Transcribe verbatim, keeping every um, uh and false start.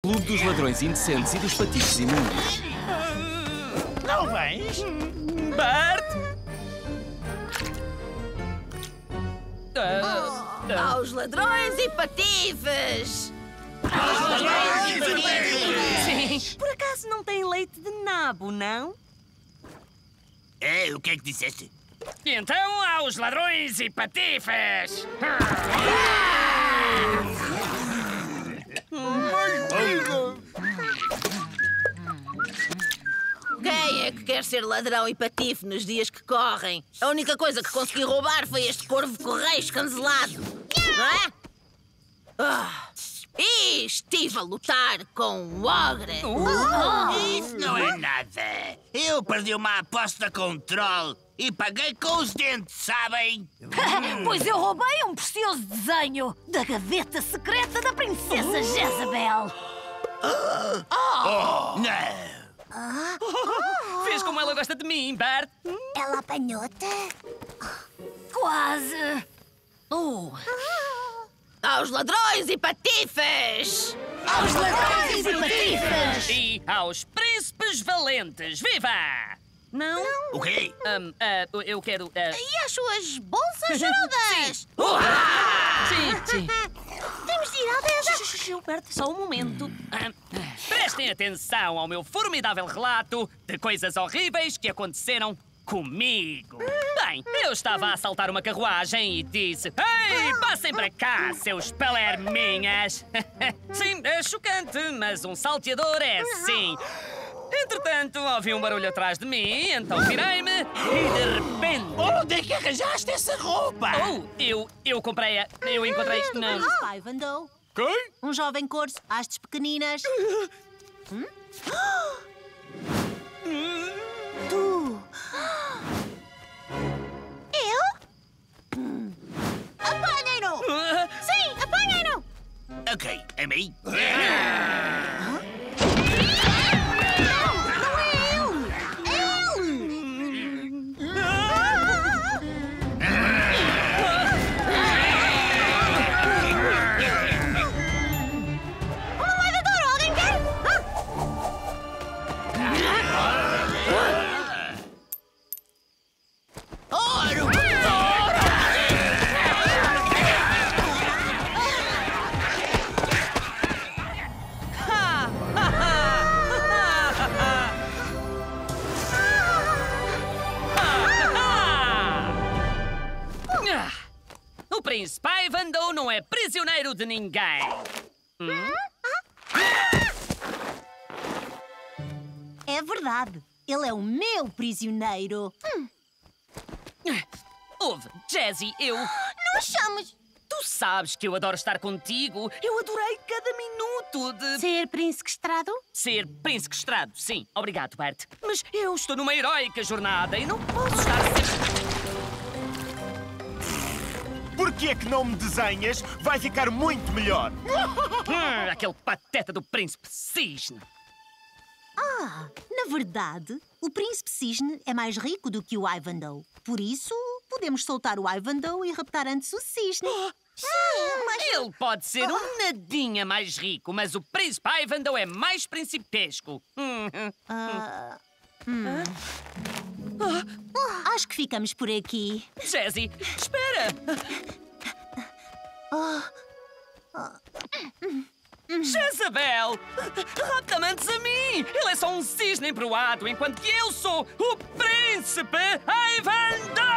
Clube dos Ladrões Indecentes e dos Patifes Imundos. Não vens? Bart! Oh, aos ladrões e patifes! Aos ladrões e patifes! Sim. Por acaso não tem leite de nabo, não? É, o que é que disseste? Então, aos ladrões e patifes! Quem é que quer ser ladrão e patife nos dias que correm? A única coisa que consegui roubar foi este corvo correio escancelado. Não é? Ah, e estive a lutar com um ogre. Isso não é nada. Eu perdi uma aposta com um troll e paguei com os dentes, sabem? Pois eu roubei um precioso desenho da gaveta secreta da princesa Jezebel. Oh, não! Vês como ela gosta de mim, Bart? Ela apanhou-te? Quase. Oh, Aos ladrões e patifes! Aos ladrões e patifes! E aos príncipes valentes! Viva! não? O quê? Hum, ah, eu quero... ah, E as suas bolsas gerudas? Sim, sim. Temos de ir à mesa. Gilberto, só um momento. Ah, prestem atenção ao meu formidável relato de coisas horríveis que aconteceram comigo. Bem, eu estava a assaltar uma carruagem e disse: "Ei, passem para cá, seus palerminhas!" Sim, é chocante, mas um salteador é assim. Entretanto, ouvi um barulho atrás de mim, então virei-me e de repente... Onde é que arranjaste essa roupa? Oh, eu, eu comprei-a, eu encontrei... Não. Ivanhoe. Quem? Um jovem corso, hastes pequeninas. Hum? Tu? Eu? Hum. Apanhem-no! Sim, apanhem-no! Ok, a mim? O príncipe Ivanhoe não é prisioneiro de ninguém. Hum? É verdade. Ele é o meu prisioneiro. Hum. Ouve, Jessie, eu... Não chames Tu sabes que eu adoro estar contigo. Eu adorei cada minuto de... ser príncipe estrado? Ser príncipe estrado, sim. Obrigado, Bart. Mas eu estou numa heroica jornada e não posso estar sempre... Por que é que não me desenhas? Vai ficar muito melhor. Hum, aquele pateta do príncipe cisne. Ah, na verdade, o príncipe cisne é mais rico do que o Ivanhoe. Por isso, podemos soltar o Ivanhoe e raptar antes o cisne. Sim, mas... Ele pode ser um nadinha mais rico, mas o príncipe Ivanhoe é mais principesco. Hum, hum. Ah, hum. Acho que ficamos por aqui. Jessie, espera! Jezebel! Rapta-me antes a mim! Ele é só um cisne emproado, enquanto que eu sou o príncipe Ivanhoe!